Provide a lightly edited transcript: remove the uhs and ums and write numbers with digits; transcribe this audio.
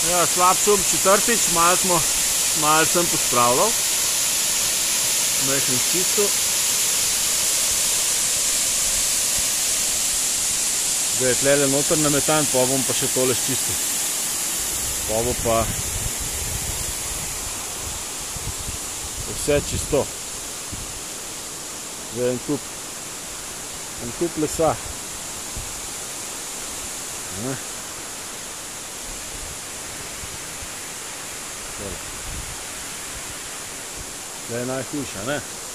Ja, slab šum četrtič, malo sem pospravljal. Majhen čistil. Zdaj je tlele noter nametan, pa bom pa še tole čistil. Pa bo pa vse čisto. Zdaj en kup lesa. Zdaj je najhujša, ne?